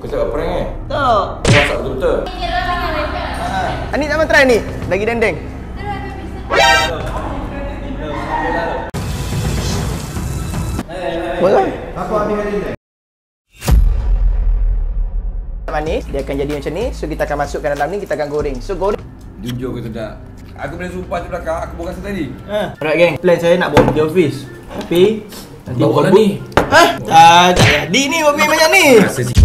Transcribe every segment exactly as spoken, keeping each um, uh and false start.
cakap prank eh? Tak. Masak betul-betul? Ani tak mau try ni? Lagi dendeng. Boleh. Aku ambil dendeng. Manis, dia akan jadi macam ni. So kita akan masukkan dalam ni, kita akan goreng. So goreng. Jujur ke tidak? Aku boleh sumpah di belakang, aku bukan rasa tadi. Ha. Alright geng, plan saya nak bawa pergi office. Tapi nanti bawa lah bu- ni. Hah? Tak, tak jadi ni bawa pergi banyak ni. Rasa si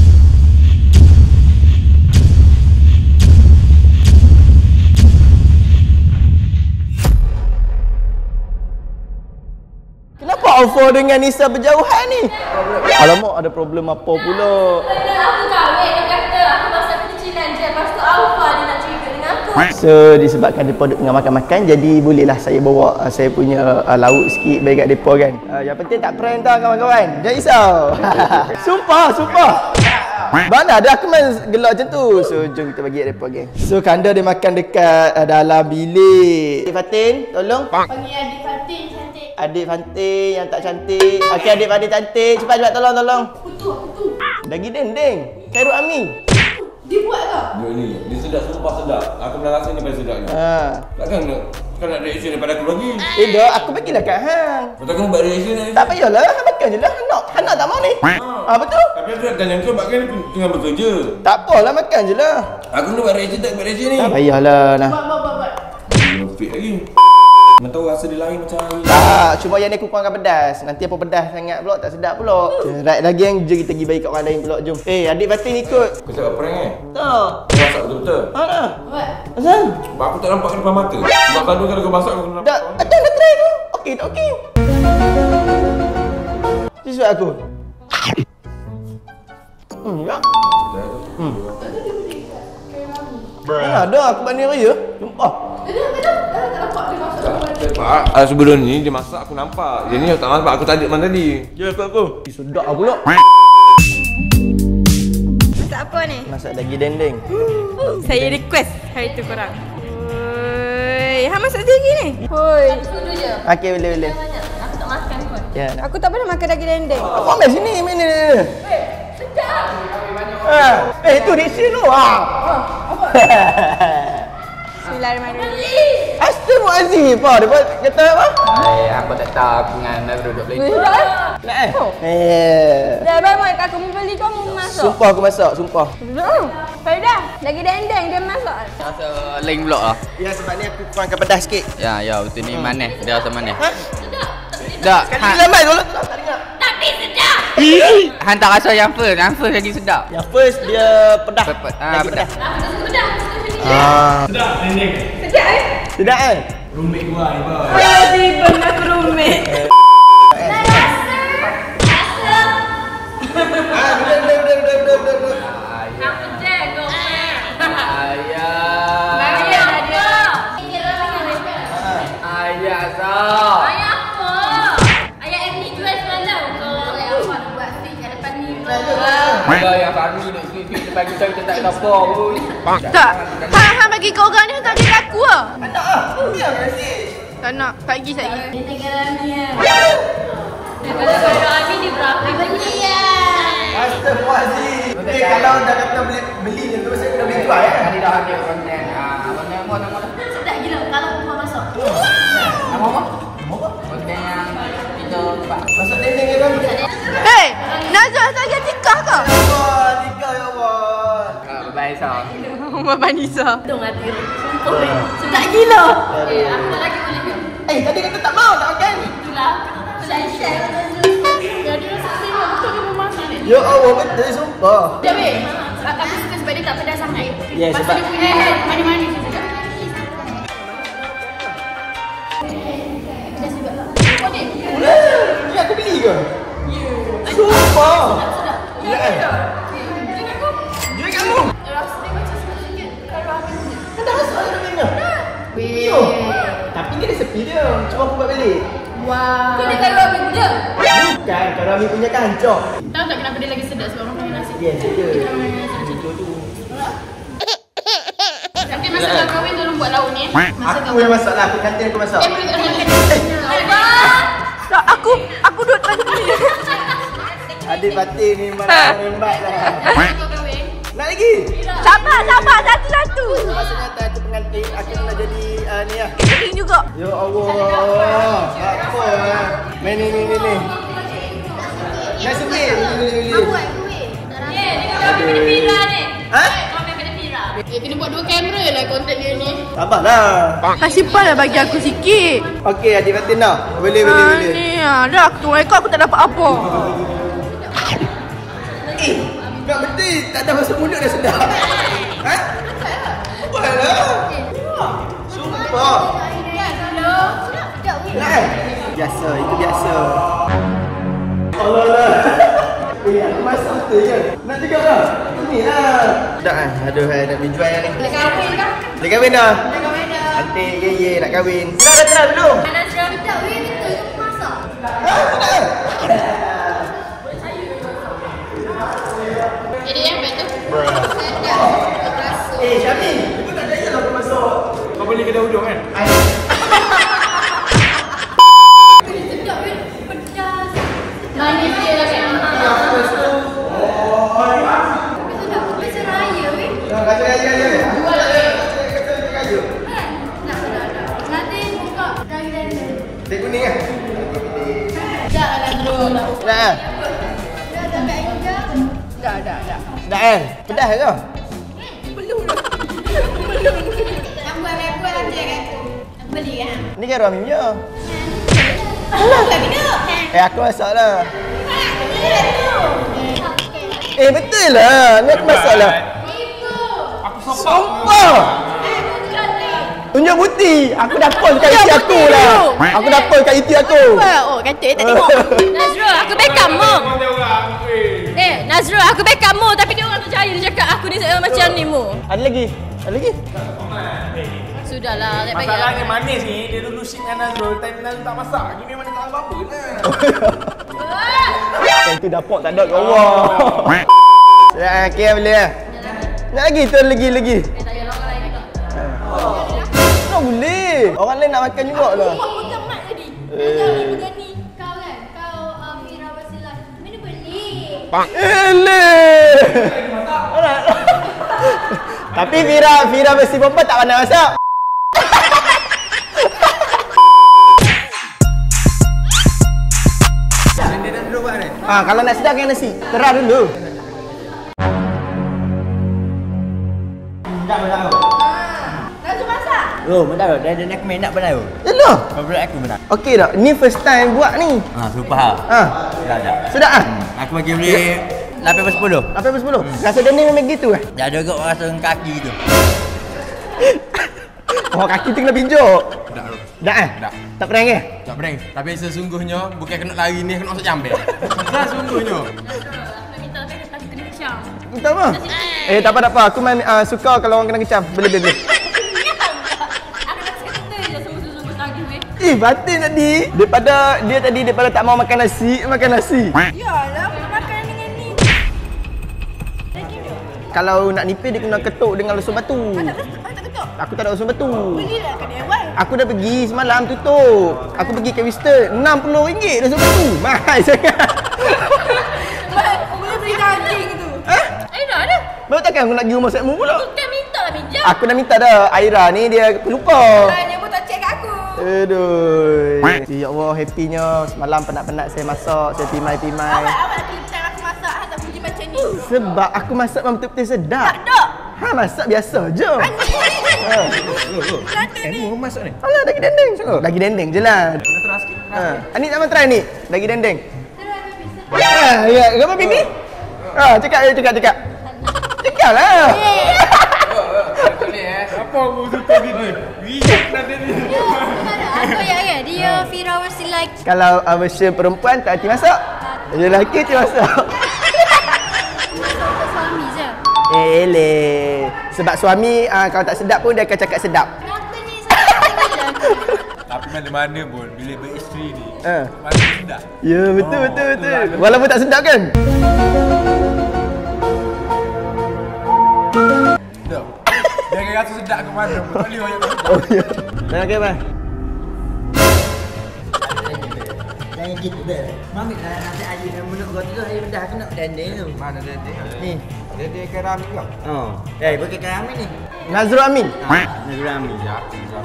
Kenapa Alfa dengan Nisa berjauhan ni? Alamak, ada problem apa pula? Aku kahwin, dia kata aku pasal kecilan je. Lepas tu Alfa dia nak cerita dengan aku. So disebabkan mereka duduk tengah makan-makan, jadi bolehlah saya bawa uh, saya punya uh, lauk sikit bagi kat mereka kan. uh, Yang penting tak prank tau kawan-kawan. Jangan risau. Sumpah, sumpah. Mana ada aku main gelak macam tu. So jom kita bagi kat mereka geng. So Kanda dia makan dekat uh, dalam bilik. Adik Fatin, tolong. Panggil adik Fatin cantik. Adik Fatin yang tak cantik. Okey, adik Fatin cantik. Cepat cepat tolong tolong. Putu, putu. Daging dendeng. Khairul Ami. Dia buat ke? Dia ni, dia sedap, sumpah sedap. Aku pernah rasa ni paling sedap ni. Ha. Takkan nak, kau nak reaction daripada aku lagi? Eh dah, aku bagilah kat hang. Lepas aku buat reaction ni. Tak payahlah, hang makan je lah. Nak, hang nak tak mau ni. Ah betul. Tapi aku nak tanya kau, sebab kan aku tengah bekerja. Tak apalah, makan je lah. Aku nak buat reaction, tak buat reaction ni. Tak payahlah nah. Buat, buat, buat, buat. Dia fake lagi. Mana tahu rasa dia lain macam hari. Tak, cuma yang ni aku kurangkan pedas. Nanti apa pedas sangat pula, tak sedap pula. Right lagi yang je kita pergi bagi kat orang lain pula, jom. Eh, adik Fatin ikut. Kau cakap prank eh? Tak. Masak betul-betul? Ha. Buat. Asal? Sebab aku tak nampak kat depan mata. Sebab kalau kalau kau masak, aku kena nampak. Tak, ada nak try tu. Okey, tak okey. Siswa aku. Hmm, ya. Hmm. Mana ada aku buat ni raya. Sumpah. Betul, betul. Tak nampak dia masuk dalam Pak, ah, sebelum ni dia masak aku nampak. Dia ni tak nampak, aku tak ada mana tadi. Ya aku aku. Eh, sedap pula. Masak apa ni? Masak daging dendeng. Saya request hari tu korang. Oi, hang masak sendiri ni? Oi. Sudu je. Okey, boleh boleh. Banyak. Aku tak makan pun. Ya. Nak. Aku tak pernah makan daging dendeng. Kau ambil sini mana ni? Sedap. Ah, eh itu reaction tu. Ah. Bismillahirrahmanirrahim. Astaghfirullahalazim. Apa dia buat kata apa? Eh, aku tak tahu aku dengan Nazrul duduk Weh, beli. sedap eh? Nak eh? Eh. Dah baik aku beli kamu masak. Sumpah aku masak, sumpah. Sedap. Farida, daging dendeng dia masak. Rasa lain pula lah. Ya sebab ni aku kurangkan pedas sikit. Ya, ya, betul ni manis. Dia rasa manis. Ha? Tak, Kali han, lambat tolong tolong tak dengar. Tapi sedap. han tak rasa yang first. Yang first lagi sedap. Yang first dia pedas. Pepet, ah, Lagi pedas. Aku tak suka pedas. Aku suka pedas. Ah. Sedap eh? Sedap kan? Oh, tiba nak rumit. Ah, betul betul betul betul betul betul. Aku je kau. Ayah. Ayah apa? Kira ayah. Ayah sah. Ayah apa? Ayah Emily jual semalam. Kau ayah apa nak buat sih kat depan ni? Ayah yang Fahmi duduk sweet-sweet depan kita, kita tak ada apa pun. Tak. Hang hang bagi kau orang ni hang tak bagi kat aku ah. Tak nak ah. Biar kasih. Tak nak. Pagi saya. Dia tengah ni ya. Kalau kalau Abi dia berapa beli ya? Astagfirullahalazim. Eh kalau dah kata beli beli je terus saya kena beli jual ya. Tadi dah ambil konten. Ah, konten apa nama dia? Sedap gila kalau perempuan masuk. Nama apa? Konten yang kita buat. Masak dendeng ke kan? Hei, Nazah saja tikah ke? Ya Allah, nikah ya Allah. Ah, bye sah. Bapa Nisa. Dong hati. Sumpah. Sedap gila. Eh, aku tak lagi boleh ke? Eh tadi kata tak mau tak makan. Itulah. Share-share. Jadi rasa saya betul dia memasak ni. Ya Allah betul sumpah. Dia weh. Aku suka sebab dia tak pedas sangat. Ya, Lepas tu sebab- dia punya manis-manis tu juga. Pedas juga tak? Kau ni? Ni aku beli ke? Sumpah. Sedap. Ya kan? Jangan kau. Dia kamu. Rasa dia macam sedikit kalau aku punya. Kan dah masuk ada dendengnya. Weh. Yo. Tapi ni dia sepi dia. Cuma aku buat balik. Wah. Kau dia kalau habis punya. Bukan, kalau Ami punya kancok. Tahu tak kenapa dia lagi sedap sebab orang makan nasi. Yes, dia. Kita makan nasi macam tu. Tapi masa kau kahwin tolong buat lauk ni. Masa Aku yang masak lah. Aku kantin aku masak. Eh, boleh tak makan? Abang! Tak, aku aku duduk tadi. Adik batin ni marah lembat lah. Masa kau kahwin, sabar. Satu-satu. Maksudnya aku pengantin, aku nak jadi uh, ni lah. Ini juga. Ya Allah. Apa lah. Main ni ni ni ni. Nak sebut. Eh, ni kau ambil pada Fira ni. Ha? Kau ambil pada Fira. Eh, kena buat dua kamera lah konten dia ni. Sabarlah. Kasih lah bagi aku sikit. Okey, adik Fatin dah. Boleh, boleh, Ah, boleh. ni ah, dah aku tunggu ekor aku tak dapat apa. Eh, nak betul tak ada masuk mulut dah sedap. Ha? Apalah. Sumpah. Nah, biasa, itu biasa. Allah lah. Eh, aku masak betul je. Nak juga tak? Ini lah. Tak lah. Aduh, hai, nak menjual ni. Boleh kahwin kah? Boleh kahwin dah? Boleh kahwin dah. Nanti, ye ye, nak kahwin. Dah, dah kenal belum? Nazra tak weh betul tu masak. Ha? Tak? Jadi yang betul. Sedap. Rasa. Eh, Syami, kau tak jaya lah aku masuk. Kau beli kedai udang kan? Sedap weh. Pedas. Manis dia lah kan. Sedap pedas raya weh. Dah, kacau kacau kacau. Buat lah weh. Kacau kacau. Kan? Nak nak nak. Nanti buka dari dari. Teh kuning kan? Dah lah Nazra. Dah kan? Dah dah kat India. Dah, dah, dah. Dah kan? Pedas ke? Belum dah. Nak buat nak buat nanti kat aku. Nak beli kan? Ni kan Rami punya. Alah, tak minum. Eh, aku masak lah. Beli tu. Eh, betul lah. Ni aku masak lah. Ibu. Sumpah! Eh, bukan ni. Tunjuk bukti. Aku dapur kat iti aku lah. Aku dapur kat iti aku. Oh, kata tak tengok. Nazra, aku backup mu. Eh, Nazra, aku backup mu tapi dia orang tu jaya dia cakap aku ni uh, macam ni mu. Ada lagi? Ada lagi? Sudahlah, tak payah. Masalahnya manis ni, dia dulu sit dengan Nazrul, time Nazrul tak masak. Gini mana tak apa-apa lah. Yang tu dapur tak ada kat Allah. Ya, okey boleh lah. Nak lagi? Tu ada lagi, lagi. Eh, tak payah orang lain juga. Tak boleh. Orang lain nak makan juga lah. Kau pegang mic tadi. Nazra ni pegang ni. Kau kan, kau uh, Fira Wasilah. Mana boleh? Eleh. Tapi Fira, Fira besi perempuan tak pandai masak. Ah, kalau nak sedap kan nasi. Terah dulu. Nazra masak. Oh, benar tu. Dia ada nak main nak benar tu. Yalah. Favourite aku benar. Okey tak? Ni first time buat ni. Ha, super ha. Ha. Dah dah. Sedap ah? Aku bagi beli lapan per sepuluh. Apa per sepuluh? Rasa dia ni memang gitu eh? Dah ada kot rasa kaki tu. Oh, kaki tu kena pinjuk. Tak tu. Dah eh? Tak. Tak pernah ke? Tak prank. Tapi sesungguhnya bukan kena lari ni, kena masuk jambe. Sesungguhnya. Nak minta tapi kata kena kecam. Minta apa? Eh, tak apa tak apa. Aku main uh, suka kalau orang kena kecam. Boleh boleh. boleh. Aku nak cakap betul je sungguh-sungguh lagi weh. Eh, batin tadi. Daripada dia tadi daripada tak mau makan nasi, makan nasi. Yalah, aku makan dengan ni. Kalau nak nipis dia kena ketuk dengan lesung batu. Tak ketuk, tak ketuk. Aku tak ada lesung batu. Belilah kat dia awal. Aku dah pergi semalam tutup. Aku pergi ke Winston enam puluh ringgit lesung batu. Mahal sangat. Boleh beli daging tu. Eh, dah ada. Baru takkan aku nak pergi rumah Sekmu pula. Bukan minta lah minjam. Aku dah minta dah. Aira ni dia lupa. Dia pun tak check kat aku. Aduh. Ya Allah, happynya. Semalam penat-penat saya masak. Saya pimai-pimai. Awak awak nak pintar aku masak. Ha, tak puji macam ni. Sebab aku masak memang betul-betul sedap. Tak ada. Ha, masak biasa je. Ha. Nanti ni. Kamu masak ni? Alah, daging dendeng. Oh, daging dendeng je lah. Nak terus sikit. Ha. Ani tak mau try ni? Daging dendeng. Ha, ya. Gambar pipi? Ha, cakap je, cakap, cakap. Cakap lah. Apa aku suka gini? Wijak nanti ni. Apa ya ya? Dia Fira Wasilah. Kalau uh, version perempuan tak hati masak. Dia lelaki hati masak. Untuk suami je. Eh, eleh. Sebab suami uh, kalau tak sedap pun dia akan cakap sedap. Kenapa ni saya Tapi mana-mana pun, bila beristeri ni, Ha. mana sedap. Ya, betul, betul, betul. Walaupun tak sedap kan? Sedap. Dia akan rasa sedap ke mana pun. Tak boleh banyak sedap. Oh, ya. Dah okey, bang. Jangan gitu dah. Mami lah nanti aje dengan mulut kau tu aje dah kena dendeng tu. Mana dia tengok. Ni. Dia dia kerami kau. Oh. Eh, pakai kerami ni. Nazrul Amin. Nazrul Amin. Ya.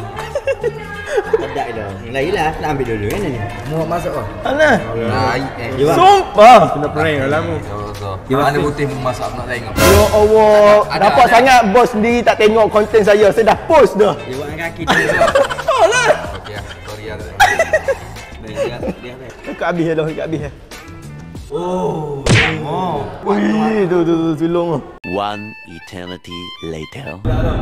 Tak dah. Lailah, nak ambil dulu kan ni. Mau masuk kau. Mana? Lai eh. Jiwa. Sumpah. Kena prank lah mu. Gimana putih masak nak tengok. Ya Allah, Ada, dapat ada. sangat bos sendiri tak tengok konten saya. Saya dah post dah. Jiwa dengan kaki dia. Alah. Okey ah, sorry ah. Dia dia. Dekat habis dah, dekat habis dah. Oh. Oh. Wih, tu tu tu tolong. One eternity later.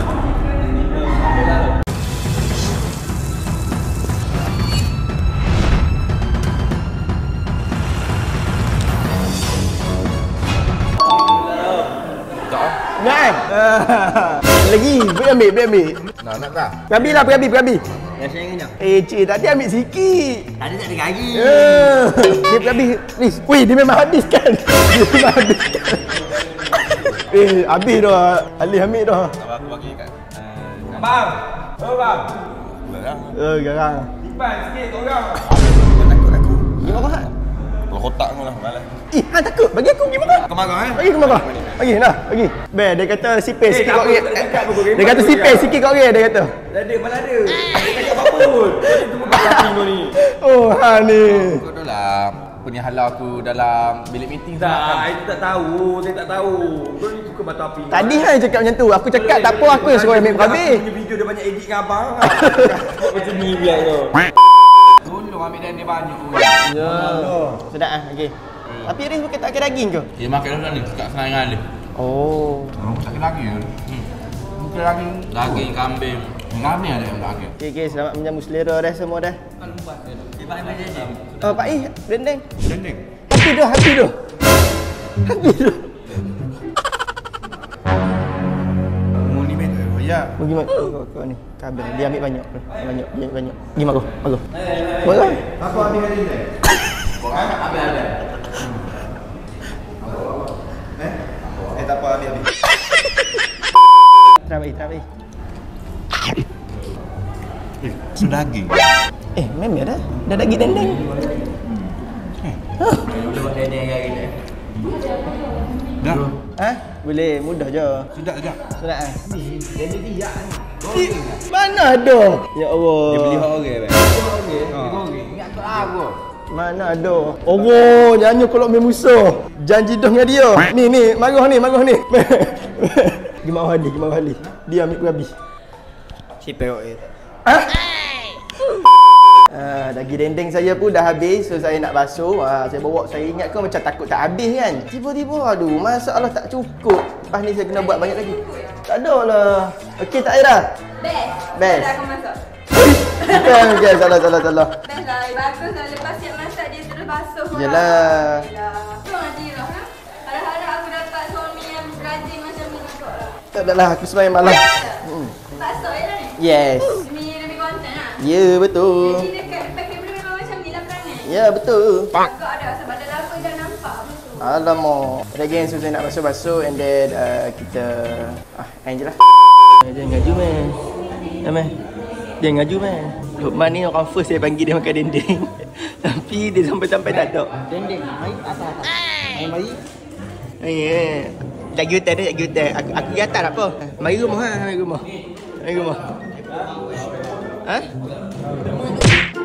Kan? Lagi, boleh ambil, boleh ambil. Nak nak tak? Pergi lah, pergi, pergi. Biasa dengan Eh, cik, tadi ambil sikit. Tadi tak ada kaki. Eh, dia pergi, please. Wih, dia memang habis kan? Dia memang habis kan? Eh, habis dah. Alih ambil dah. Aku bagi kat. Abang. Oh bang. Barang. Eh, garang. Simpan sikit kau orang. Takut aku. Gimana kau? Kalau kotak kau lah malas. Ih, han takut. Bagi aku gimana? Kau marah eh? Bagi aku marah. Bagi nah, bagi. Be, dia kata sipir sikit tak kau apa, ringgit. tak dekat pun, kau Dia kata rembat sipir pun, sikit kau ringgit dia kata. Dah ada, mana ada? Dia cakap apa pun. Dia tunggu kat kau ni. Oh, ha ni. Kau dah lah punya halau aku dalam bilik meeting tu. Tak, saya tak tahu. Saya tak tahu. Kau ni suka batu api. Tadi Han cakap macam tu. Aku cakap tak apa, aku yang suruh ambil habis. Punya video dia banyak edit dengan abang. Buat macam ni biar kau. Tolong ambil dan dia banyak pun. Ya. Sedap ah, okey. Tapi Aris bukan tak ada daging ke? Dia makan dulu ni, kat serangan dia. Oh. Oh, tak ada lagi ke? Hmm. Bukan daging. Daging kambing. Kambing ada yang daging. Okey, okey, selamat menyambut selera dah semua dah. Dia pakai baju je. Oh, Pak Eh, dendeng. Dendeng. Habis dah, habis dah. Habis dah. Mu ni betul. Ya. Pergi mak kau, kau ni. Kabel dia ambil banyak. Banyak, dia ambil banyak. Pergi mak kau. Mak kau. Mak kau. Apa habis hari ni? Kau kan habis ada. Eh? Eh tak apa habis habis. Terawih, terawih. Eh, sedaging. Eh, memang dah. Dah daging dendeng. Dia buat dendeng kaki dia. Dah. Ha? Boleh, mudah je. Sudah dah. Sunat ah. Dendeng dia ni. Mana ada? Ya Allah. Dia beli hot orang bang. Ingat tu aku. Mana ada? Allah, nyanyi kalau main musuh. Janji dah dengan dia. Ni ni, marah ni, marah ni. Gimana Hadi, gimana Hadi? Dia ambil habis. Si peok dia. Ha? Ah, daging dendeng saya pun dah habis, so saya nak basuh. Ah, saya bawa, saya ingat kan macam takut tak habis kan. Tiba-tiba aduh, masalah tak cukup. Lepas ni saya kena buat banyak lagi. Tak ada lah. Okey tak Aira? Best. Best. Dah aku masak. Bukan, bukan, salah, salah, salah. Best lah. Bagus lah. Lepas siap masak dia terus basuh. Yelah. Yelah. Tu ngaji lah. Ha? Harap-harap aku dapat suami yang rajin macam ni kot lah. Tak ada lah, aku sembahyang malam. Hmm. Basuh je lah ni. Yes. Demi lebih konten lah. Ya, betul. Jadi dekat depan kamera memang macam ni lah perangai. Ya, betul. Agak ada sebab dalam apa dah nampak apa tu. Alamak. Again, so saya nak basuh-basuh and then uh, kita ah, end je lah. Dia ngaju man. Ya man. Dia ngaju man. Lukman ni orang first saya panggil dia makan dendeng. Tapi dia sampai-sampai tak ada. Dendeng, mai atas atas. Mai mai. Eh, jaga hutan dia, jaga hutan. Aku, aku pergi atas tak apa. Mari rumah ha, mari rumah. Mari rumah. Ha?